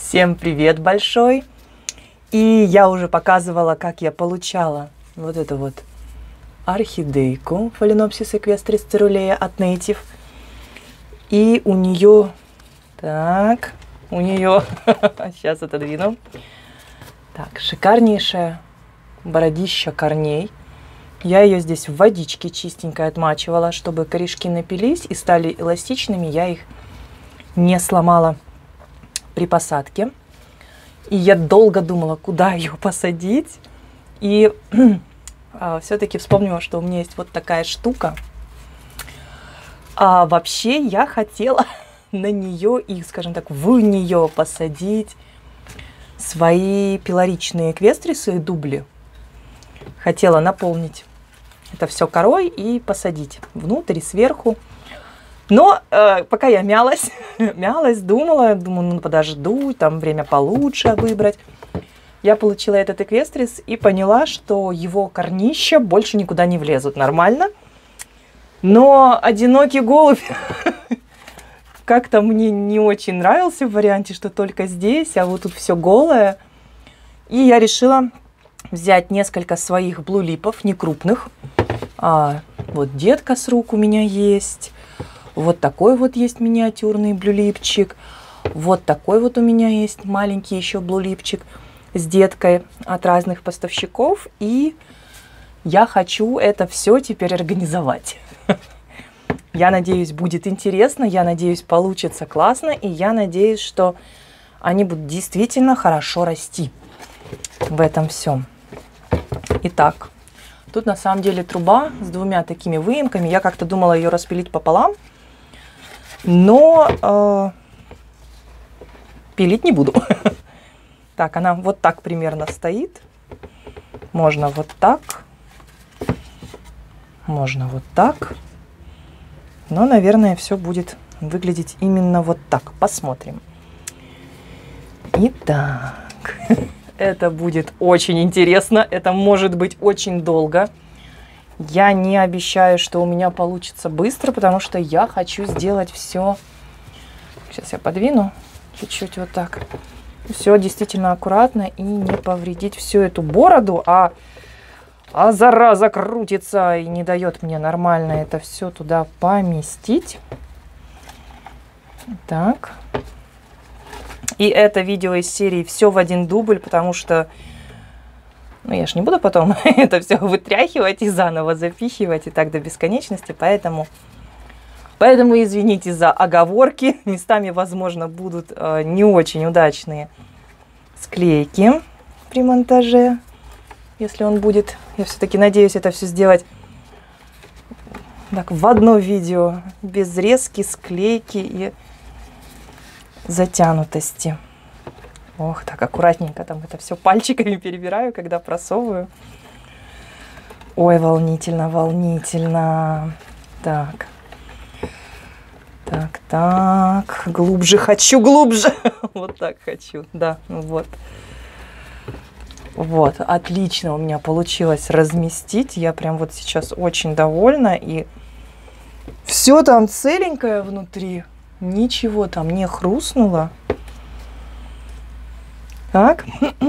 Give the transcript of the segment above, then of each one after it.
Всем привет большой! И я уже показывала, как я получала вот эту вот орхидейку Phalaenopsis equestris caerulea от Native. И у нее, сейчас отодвину. Так, шикарнейшая бородища корней. Я ее здесь в водичке чистенькой отмачивала, чтобы корешки напились и стали эластичными. Я их не сломала при посадке. И я долго думала, куда ее посадить. И все-таки вспомнила, что у меня есть вот такая штука. А вообще я хотела на нее и, скажем так, в нее посадить свои пилоричные эквестрисы и дубли. Хотела наполнить это все корой и посадить внутрь и сверху. Но пока я мялась, думала, ну подожду, там время получше выбрать. Я получила этот эквестрис и поняла, что его корнища больше никуда не влезут нормально. Но одинокий голубь как-то мне не очень нравился в варианте, что только здесь, а вот тут все голое. И я решила взять несколько своих блулипов, не крупных. Вот детка с рук у меня есть. Вот такой вот есть миниатюрный блюлипчик. Вот такой вот у меня есть маленький еще блюлипчик с деткой от разных поставщиков. И я хочу это все теперь организовать. Я надеюсь, будет интересно. Я надеюсь, получится классно. И я надеюсь, что они будут действительно хорошо расти в этом всем. Итак, тут на самом деле труба с двумя такими выемками. Я как-то думала ее распилить пополам. Но пилить не буду. Так, она вот так примерно стоит. Можно вот так. Можно вот так. Но, наверное, все будет выглядеть именно вот так. Посмотрим. Итак, это будет очень интересно. Это может быть очень долго. Я не обещаю, что у меня получится быстро, потому что я хочу сделать все. Сейчас я подвину чуть-чуть вот так. Все действительно аккуратно и не повредить всю эту бороду, а зараза крутится и не дает мне нормально это все туда поместить. Так. И это видео из серии «Все в один дубль», потому что ну, я ж не буду потом это все вытряхивать и заново запихивать и так до бесконечности, поэтому извините за оговорки. Местами, возможно, будут не очень удачные склейки при монтаже, если он будет. Я все-таки надеюсь это все сделать так, в одно видео, без резки, склейки и затянутости. Ох, так аккуратненько там это все пальчиками перебираю, когда просовываю. Ой, волнительно, волнительно. Так. Так. Глубже хочу, глубже. Вот так хочу. Да, вот. Вот, отлично у меня получилось разместить. Я прям вот сейчас очень довольна. И все там целенькое внутри. Ничего там не хрустнуло. Так.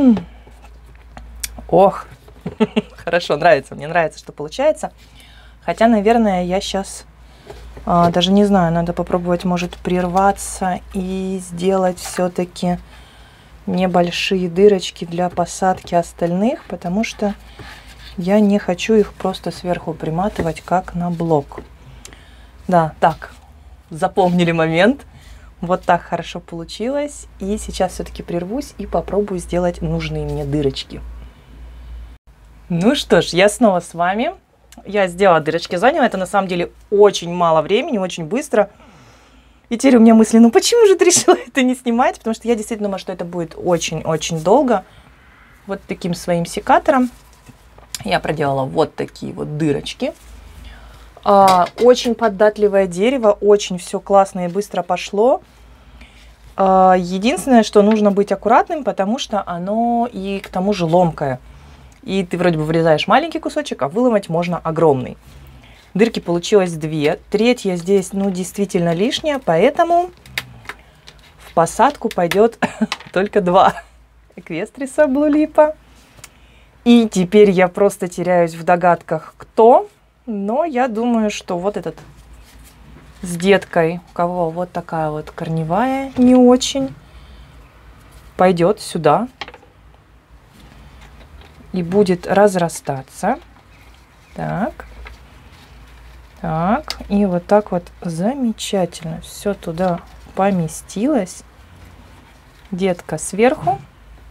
Ох, хорошо, нравится. Мне нравится, что получается. Хотя, наверное, я сейчас даже не знаю, надо попробовать, может, прерваться и сделать все-таки небольшие дырочки для посадки остальных, потому что я не хочу их просто сверху приматывать, как на блок. Да, так, запомнили момент. Вот так хорошо получилось. И сейчас все-таки прервусь и попробую сделать нужные мне дырочки. Ну что ж, я снова с вами. Я сделала дырочки, заняла это на самом деле очень мало времени, очень быстро. И теперь у меня мысли, ну почему же ты решила это не снимать? Потому что я действительно думала, что это будет очень-очень долго. Вот таким своим секатором я проделала вот такие вот дырочки. Очень податливое дерево, очень все классно и быстро пошло. Единственное, что нужно быть аккуратным, потому что оно и к тому же ломкое. И ты вроде бы вырезаешь маленький кусочек, а выломать можно огромный. Дырки получилось 2. Третья здесь, ну, действительно лишняя, поэтому в посадку пойдет только 2 эквестриса блулипа. И теперь я просто теряюсь в догадках, кто. Но я думаю, что вот этот с деткой, у кого вот такая вот корневая не очень, пойдет сюда и будет разрастаться. Так. Так. И вот так вот замечательно все туда поместилось. Детка сверху.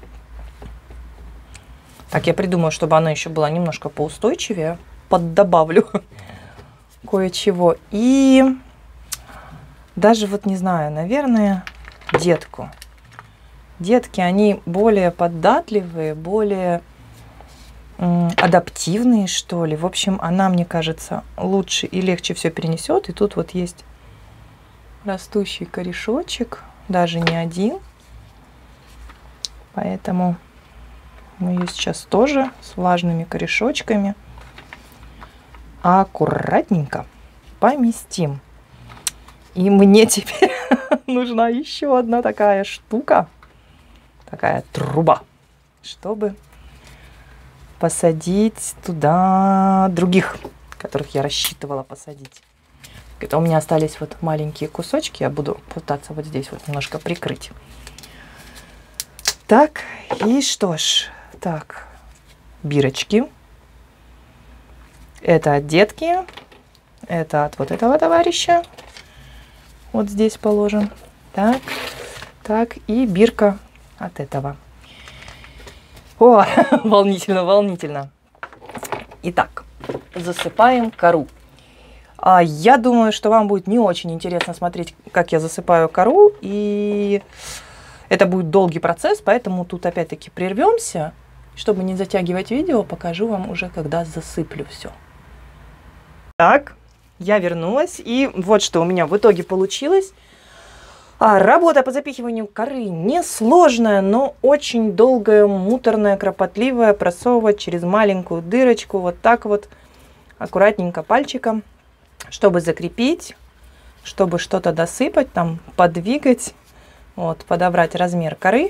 Так, я придумаю, чтобы она еще была немножко поустойчивее. Поддобавлю кое-чего. И даже вот не знаю, наверное, детку. Детки, они более податливые, более адаптивные, что ли. В общем, она, мне кажется, лучше и легче все перенесет. И тут вот есть растущий корешочек, даже не один. Поэтому мы ее сейчас тоже с влажными корешочками аккуратненько поместим. И мне теперь нужна еще одна такая штука, такая труба, чтобы посадить туда других, которых я рассчитывала посадить. Это у меня остались вот маленькие кусочки, я буду пытаться вот здесь вот немножко прикрыть. Так, и что ж, так, бирочки. Это от детки, это от вот этого товарища. Вот здесь положим. Так, так, и бирка от этого. О, волнительно, волнительно. Итак, засыпаем кору. Я думаю, что вам будет не очень интересно смотреть, как я засыпаю кору. И это будет долгий процесс, поэтому тут опять-таки прервемся. Чтобы не затягивать видео, покажу вам уже, когда засыплю все. Так, я вернулась. И вот что у меня в итоге получилось. Работа по запихиванию коры несложная, но очень долгая, муторная, кропотливая. Просовывать через маленькую дырочку вот так вот аккуратненько пальчиком, чтобы закрепить, чтобы что-то досыпать, там подвигать, вот, подобрать размер коры.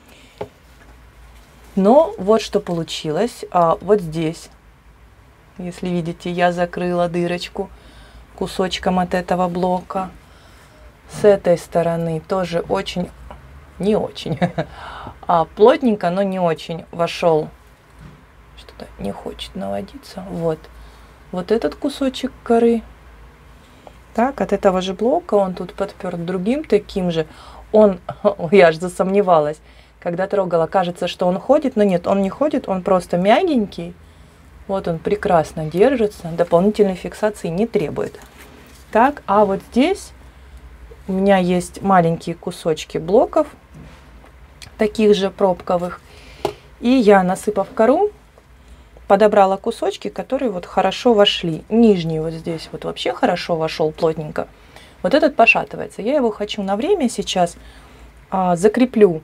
Но вот что получилось. Вот здесь, если видите, я закрыла дырочку кусочком от этого блока. С этой стороны тоже очень, не очень, плотненько, но не очень вошел. Что-то не хочет наводиться. Вот. Вот этот кусочек коры. Так, от этого же блока он тут подперт другим таким же. Он, я аж засомневалась, когда трогала, кажется, что он ходит, но нет, он не ходит, он просто мягенький. Вот он прекрасно держится, дополнительной фиксации не требует. Так, а вот здесь у меня есть маленькие кусочки блоков, таких же пробковых. И я, насыпав кору, подобрала кусочки, которые вот хорошо вошли. Нижний вот здесь вот вообще хорошо вошел, плотненько. Вот этот пошатывается. Я его хочу на время сейчас закреплю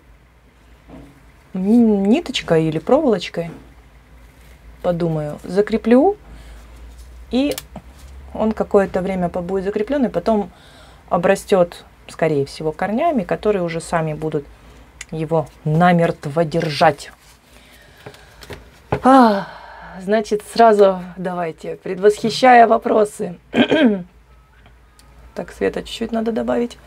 ниточкой или проволочкой. Подумаю, закреплю. И он какое-то время побудет закреплен, и потом обрастет, скорее всего, корнями, которые уже сами будут его намертво держать. Значит, сразу давайте, предвосхищая вопросы. Так, света чуть-чуть надо добавить.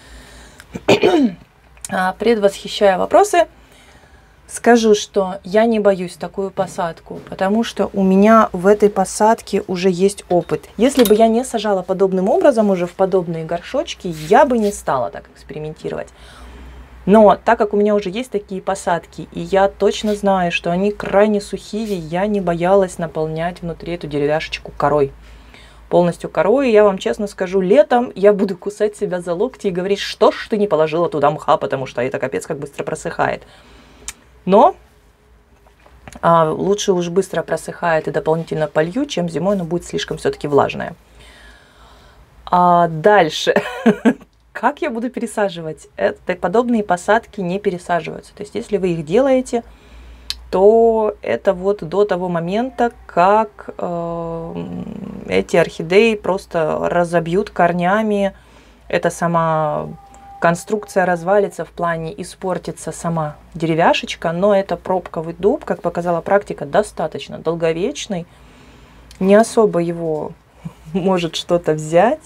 Предвосхищая вопросы, скажу, что я не боюсь такую посадку, потому что у меня в этой посадке уже есть опыт. Если бы я не сажала подобным образом уже в подобные горшочки, я бы не стала так экспериментировать. Но так как у меня уже есть такие посадки, и я точно знаю, что они крайне сухие, я не боялась наполнять внутри эту деревяшечку корой. Полностью корой, и я вам честно скажу, летом я буду кусать себя за локти и говорить, что ж ты не положила туда мха, потому что это капец как быстро просыхает. Но лучше уж быстро просыхает и дополнительно полью, чем зимой оно будет слишком все-таки влажное. Дальше. Как я буду пересаживать? Подобные посадки не пересаживаются. То есть, если вы их делаете, то это вот до того момента, как эти орхидеи просто разобьют корнями. Это сама конструкция развалится в плане испортится сама деревяшечка, но это пробковый дуб, как показала практика, достаточно долговечный, не особо его может что-то взять.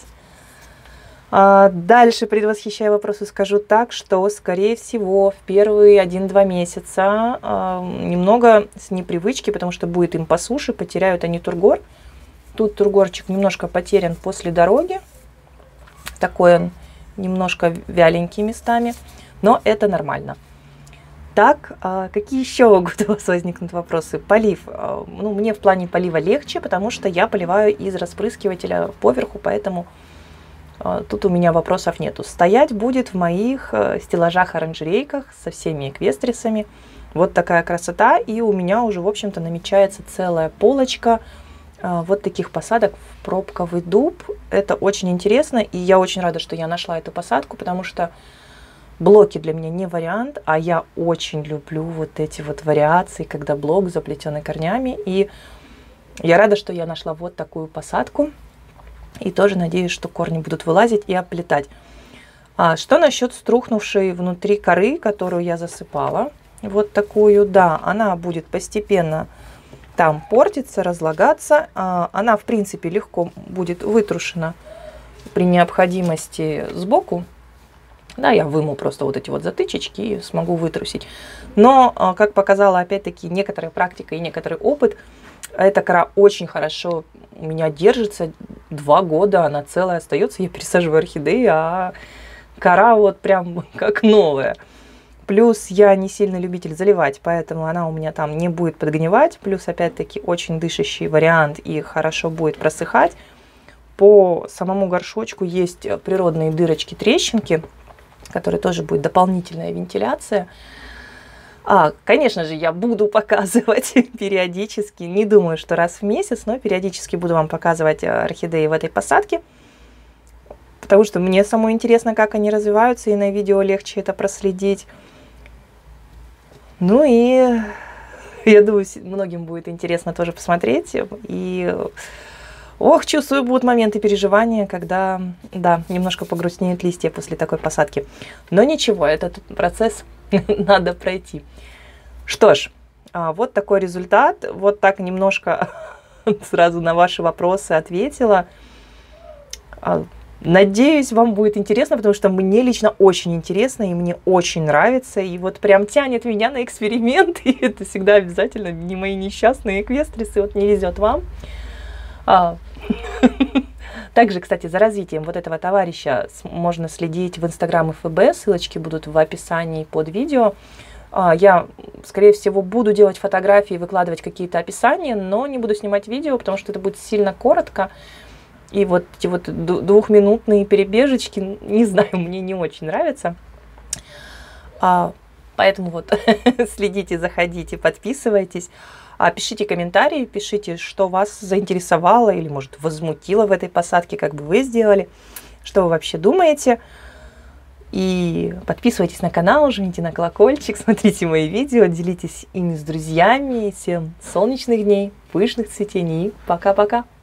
Дальше, предвосхищая вопросы, скажу так, что, скорее всего, в первые 1-2 месяца немного с непривычки, потому что будет им по суше, потеряют они тургор. Тут тургорчик немножко потерян после дороги, такой он немножко вяленький местами, но это нормально. Так, какие еще могут у вас возникнуть вопросы? Полив. Ну, мне в плане полива легче, потому что я поливаю из распрыскивателя поверху, поэтому тут у меня вопросов нету. Стоять будет в моих стеллажах-оранжерейках со всеми эквестрисами. Вот такая красота, и у меня уже, в общем-то, намечается целая полочка вот таких посадок в пробковый дуб. Это очень интересно, и я очень рада, что я нашла эту посадку, потому что блоки для меня не вариант, а я очень люблю вот эти вот вариации, когда блок заплетенный корнями. И я рада, что я нашла вот такую посадку. И тоже надеюсь, что корни будут вылазить и оплетать. Что насчет струхнувшей внутри коры, которую я засыпала? Вот такую, да, она будет постепенно там портиться, разлагаться. Она, в принципе, легко будет вытрушена при необходимости сбоку. Да, я выму просто вот эти вот затычечки и смогу вытрусить. Но, как показала, опять-таки, некоторая практика и некоторый опыт, эта кора очень хорошо у меня держится. 2 года она целая остается. Я пересаживаю орхидеи, а кора вот прям как новая. Плюс я не сильный любитель заливать, поэтому она у меня там не будет подгнивать. Плюс, опять-таки, очень дышащий вариант и хорошо будет просыхать. По самому горшочку есть природные дырочки-трещинки, которые тоже будет дополнительная вентиляция. Конечно же, я буду показывать периодически, не думаю, что раз в месяц, но периодически буду вам показывать орхидеи в этой посадке, потому что мне самой интересно, как они развиваются, и на видео легче это проследить. Ну и я думаю, многим будет интересно тоже посмотреть. И, чувствую, будут моменты переживания, когда, да, немножко погрустнеют листья после такой посадки. Но ничего, этот процесс надо пройти. Что ж, вот такой результат. Вот так немножко сразу на ваши вопросы ответила. Надеюсь, вам будет интересно, потому что мне лично очень интересно, и мне очень нравится. И вот прям тянет меня на эксперимент. И это всегда обязательно не мои несчастные эквестрисы. Вот не везет вам. Также, кстати, за развитием вот этого товарища можно следить в Instagram ФБ. Ссылочки будут в описании под видео. Я, скорее всего, буду делать фотографии, выкладывать какие-то описания, но не буду снимать видео, потому что это будет сильно коротко. И вот эти вот 2-минутные перебежечки, не знаю, мне не очень нравятся. Поэтому вот следите, заходите, подписывайтесь. Пишите комментарии, пишите, что вас заинтересовало или, может, возмутило в этой посадке, как бы вы сделали, что вы вообще думаете. И подписывайтесь на канал, жмите на колокольчик, смотрите мои видео, делитесь ими с друзьями. Всем солнечных дней, пышных цветений. Пока-пока!